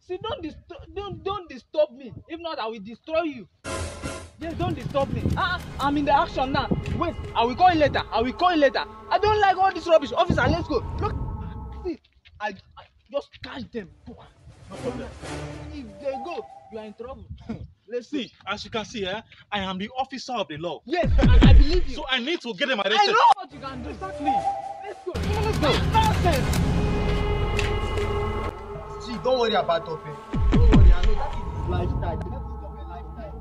See, don't disturb me. If not, I will destroy you. Yes, don't disturb me. I'm in the action now. Wait, I will call you later. I don't like all this rubbish. Officer, let's go. Look, see, I just catch them. No problem. If they go, you are in trouble. Let's See, as you can see, I am the officer of the law. Yes, I believe you. So I need to get them arrested. I know what you can do. Exactly. Let's go. Come on, let's go. Nonsense. See, don't worry about Tope. Don't worry, I know that is his lifestyle. That is Tope's lifestyle.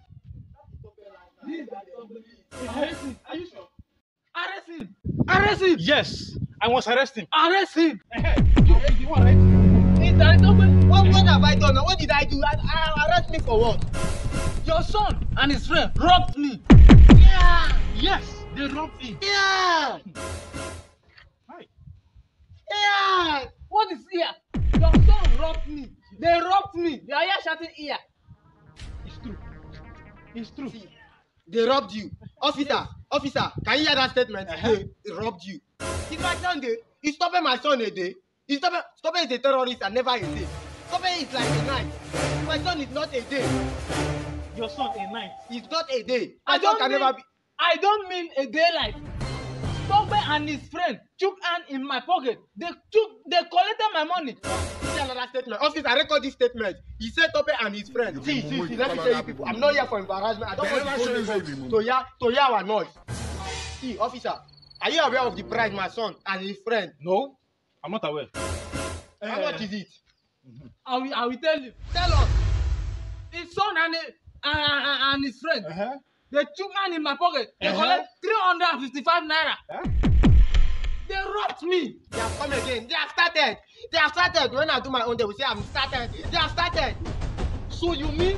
Arrest him. Are you sure? Arrest him. Arrest him. Yes, I must arrest him. Arrest him. Arrest him, right? What have I done? What did I do? Arrest me for what? Your son and his friend robbed me. Yeah! Yes, they robbed him. Yeah! Hi. Yeah! What is here? Your son robbed me. They robbed me. They are here shouting here. It's true. It's true. See, they robbed you. Officer, can you hear that statement? They robbed you. If my son dey, he's stopping my son a day. Stopping is a terrorist and never a day. Stopping is like a night. My son is not a day. Your son a night. It's not a day. My son can never be. I don't mean a daylight. Tope and his friend took hand in my pocket. They collected my money. See another statement. Officer, record this statement. He said Tope and his friend. See, let me tell you people. I'm not here for embarrassment. I don't want to hear our noise. See, officer, are you aware of the price my son and his friend? No, I'm not aware. How much is it? I will tell you. Tell us. His son and his friend. They took hand in my pocket. They collect 355 naira. They robbed me. They have come again. They have started. When I do my own, they will say I'm started. They have started. So you mean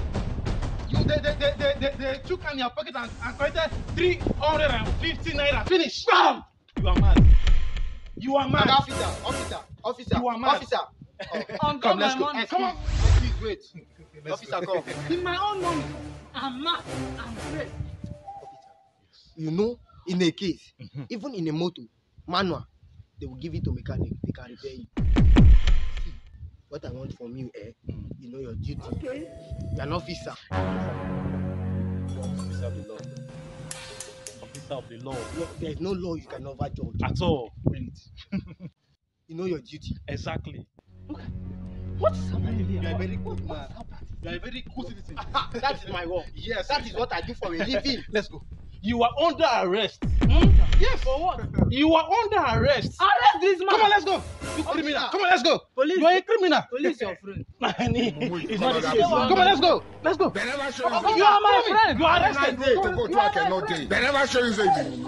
they took in your pocket and collected 350 naira? Finish. Bam! You are mad. You are mad. Officer. You are mad. Officer. Come, let's go. Come on. Please wait. Officer, come. In my own money. I'm mad. I'm afraid. You know, in a case, even in a motor, manual, they will give it to mechanic. They can repair you. See, what I want from you, you know your duty. Okay. You're an officer. Officer of the law. Officer of the law. No, there is no law you can never judge. At all. You know your duty. Exactly. Okay. What is happening here? You are a very good man. You are a very cool citizen. That is my work. Yes. That is what I do for a living. Let's go. You are under arrest. Yes. For what? You are under arrest. Arrest this man. Come on, let's go. You criminal. Come on, let's go. Police. You are a criminal. Police your friend. It's not the case. Come on, let's go. Let's go. They never show You are my friend. You are arrested. They never show you say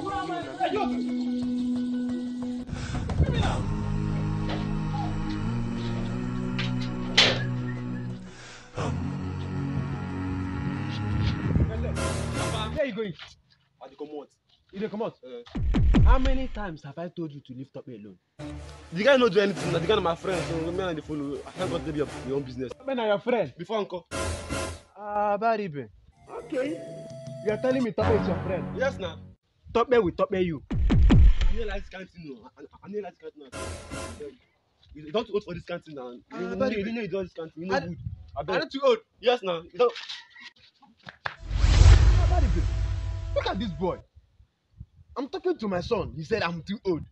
Where are you going? I dey comot. You dey comot? How many times have I told you to leave Tope alone? The guy no do anything. The guy na my friend, so me and dey follow. I can't go take your own business. Tope na your friend. Before uncle. Baribe. Okay. You are telling me Tope is your friend. Yes, na. Tope will Tope you. I no like this kind thing, no. I no like this kind thing. You don't old for this kind thing now. You know you do this kind thing. You know good. I'm not too old. Yes, na. You don't. Look at this boy. I'm talking to my son. He said I'm too old.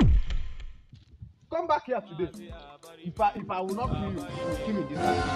Come back here today. If I will not kill you, you will kill me this time.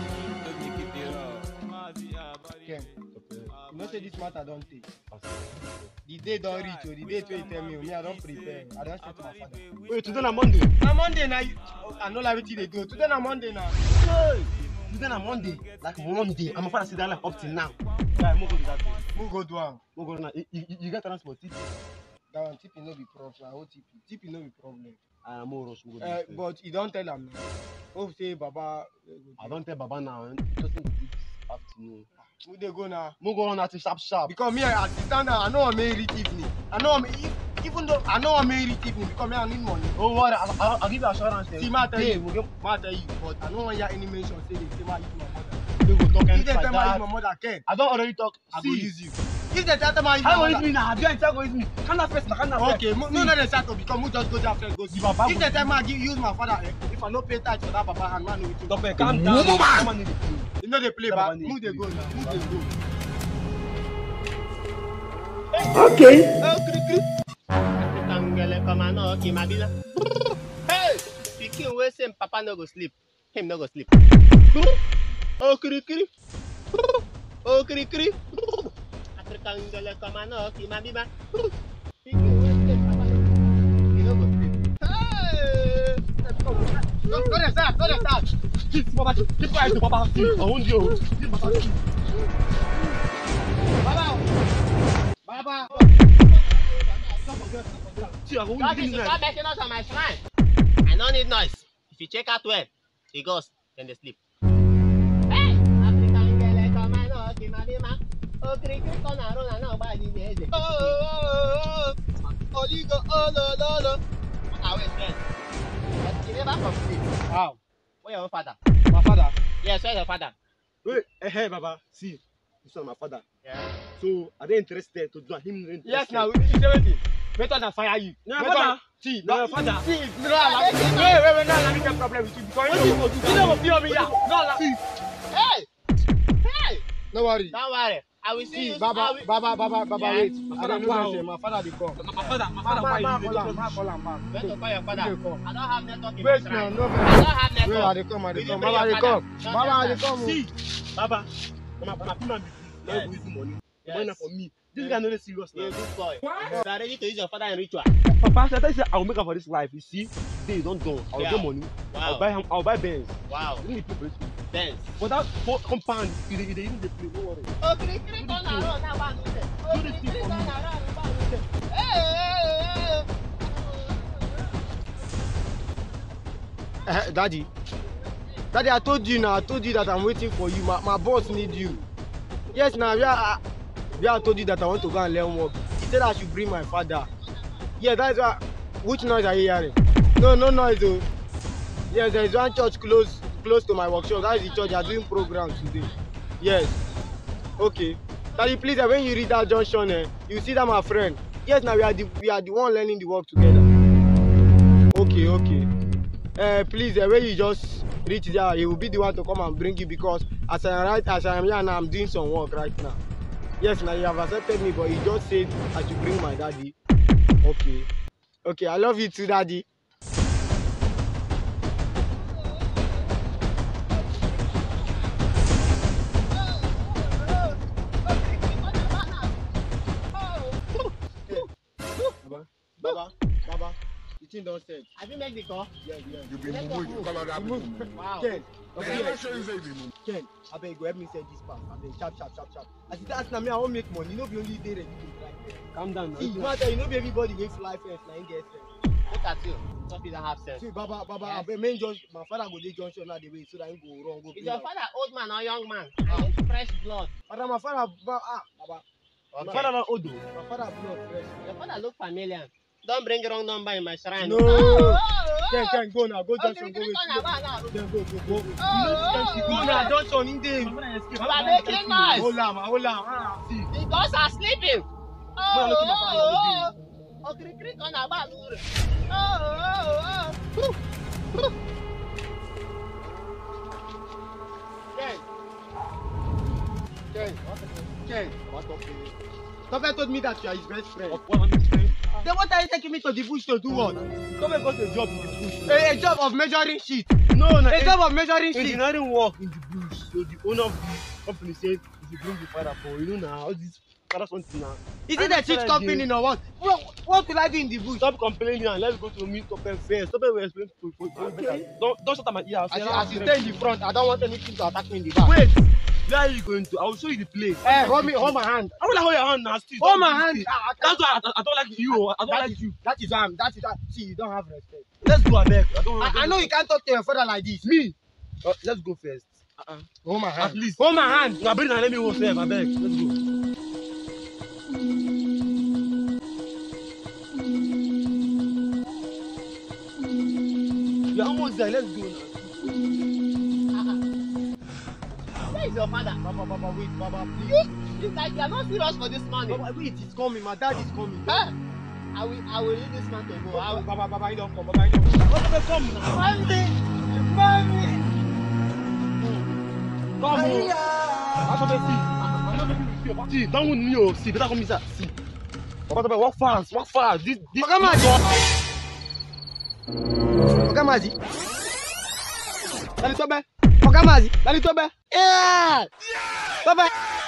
Ken, you know say this matter don't take. The day don't reach you. The day to tell me, I don't prepare. I don't say to my father. Wait, today na Monday. Na Monday now. I know like wetin they do. Today na Monday now. Hey, today na Monday. Like Monday. I'm a father sit down like up till now. Yeah, I'm go do that thing. Who go do am? We'll go now. You get transport. That one TP no be problem. I hold TP. TP no be problem. I'm more rush. But you don't tell am now. Hope say Baba. I don't tell Baba now. Just in this afternoon. Who they go now? We'll go on at sharp. Because me at the stand I know I'm married evening. I know I'm even though I know I'm married evening because me I need money. Oh what? I'll give you assurance. See, ma tell you, but I don't want hear any mention say they say ma use my mother. We go talk If anything they like tell ma use that. my mother, Ken. I don't already talk. I go use you. If the gentleman is How is me now? Do you enter go with me? Can I first? Can I first? okay, no the settle because we just go there first go see. If the gentleman use my father, if I no pay tax for that papa hand, man, no it. Stop it. Calm down. Come on, you know they play back. Move they go now. Move they go. Okay. Hey, pikin wey say papa no go sleep, him no go sleep. Oh kiri kiri. Oh kiri kiri. African girl come on, okay, mami ma. Pikin wey say papa no go sleep, he no go sleep. Hey, go there, sir. Go there, sir. Keep quiet, Papa. I won't you. Baba. Baba. Daddy, stop making us on my shrine. I don't need noise. If you check out well, the ghost, then they sleep. Hey! African girl, come on, okay, madima. Oh, cricket on a run and nobody needs it. Oh, you go, oh, no. I was dead. But you never complete. Wow. Where your father? My father. Yes, where's your father? Wait, hey, Baba. See, this is my father. Yeah. So, are they interested to do him? Yes, now, it's everything. Better than fire you. No, father. See, No, father. See, no, no, no problem with you because you don't feel me here. No, see. Hey! No worry. Don't worry. I will see you. Baba, wait. My father wow. my father dey come. My father, why you Call am. Where to call your father? I Dey come. don't have network in my Wait shrine. now, no I vex. don't have Wait, I network. dey come. Will you bring Baba your dey father? come. Don't Baba tell dey them. come. see, Baba, my woman be Yes. with money. Yes. Money for me. This guy no dey serious You're now. a good boy. You are ready to use your father in ritual. Papa, I tell you, I will make up for this life. You see, today don't done. I will Yeah. get money. Wow. I'll buy Benz. Wow. Let me pay for it. Dance. For that compound, you dey use the play. Don't worry. Oh, kiri kiri turn around now, one do this. Oh, Do kiri this kiri thing turn for me. around, one do this. Hey. Daddy, I told you now. I told you that I'm waiting for you. My boss need you. Yes, now I told you that I want to go and learn work. He said I should bring my father. Yeah, that's why. Which noise are you hearing? No noise though. Yes, there is one church close to my workshop. That is the church. They are doing programs today. Yes. Okay. Daddy, please, when you read that junction, you see that my friend. Yes, now we are the one learning the work together. Okay. Please, when you just reach there, he will be the one to come and bring you because as I am here now, I'm doing some work right now. Yes, now you have accepted me, but he just said I should bring my daddy. Okay, I love you too, daddy. Baba, the thing don't set. Have you made the call? Yeah. You be moving, you call that move. Wow. Ken, Never show you say you be moving. Ken, abeg go help me set this part. Abeg, sharp. As it as na me, I wan make money. No be only dey ready to fly. Calm down. See, you matter, you know be everybody wey fly first, na him get sense. Look at you. Some people don't have sense. See, Baba, Yes. abeg, make just my father go dey junction now the way so that him go run go Is bring your am. father old man or young man? I need fresh blood. Father, my father, Baba, My father not old. my father blood fresh. Your father look familiar. Don't bring wrong number in my shrine. No. Oh. Ken, go now, go Oh, junction, kiri go kiri turn wait. around now. Then go. Oh. Go now, junction, him dey. You are making noise. Hold am. See. The dogs are sleeping. Oh, kiri kiri turn around. Ken. Topper told me that you are his best friend. What am I saying? Then what are you taking me to the bush to do what? Come and got a job in the bush. A job of measuring shit. No. A job of measuring shit. Engineering work in the bush. So the owner of the company said, if you bring the father for, you know now, all this father something now. Is it a cheat company or what? What will I do in the bush? Stop complaining and let's go to meet Topper first. Topper will explain to you. Don't shut up my ear. As you stay in the front, I don't want anything to attack me in the back. Wait. Where are you going to? I will show you the place. Hold my hand. I will hold your hand now. Still. Hold my hand. That's why I don't like you. I don't like you. That is see, you don't have respect. Let's go, Abeg. I know you can't talk to your father like this. Me. Let's go first. Hold my hand. At least. Hold my hand. Now bring and let me go first, Abeg. Let's go. You're almost there. Let's go now. Where is your father. Baba, wait, Baba, please. This guy, you are not serious for this money. Baba, wait, it's coming. My dad is coming. Huh? I will leave this man to go. Baba, he don't come. Baba, he don't come. Baba, come now. Mommy! Come on. I'm not making you feel. See, don't want me, oh. See, better come inside. See. Papa, walk fast. This. Oga Mazi. Dali Tobe. Oga Mazi. Dali Tobe. Yeah. Tobe.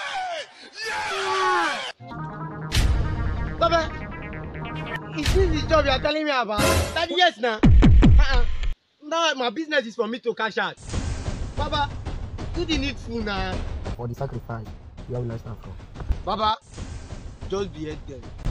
Tobe. Is this the job you are telling me about? Daddy, yes, now. Now my business is for me to cash out. Baba, do the needful now. For the sacrifice, where will I stand from? Baba, just be here then.